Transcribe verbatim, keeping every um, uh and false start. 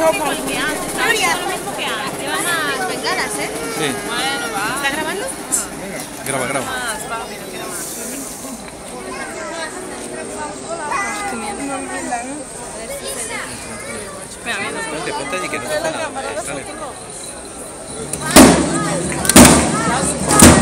Lo mismo que antes, lo mismo que antes. Lleva más bengalas, ¿eh? Sí. Bueno, va. ¿Estás grabando? Graba, graba. Ponte, ponte allí que no pasa nada. Dale.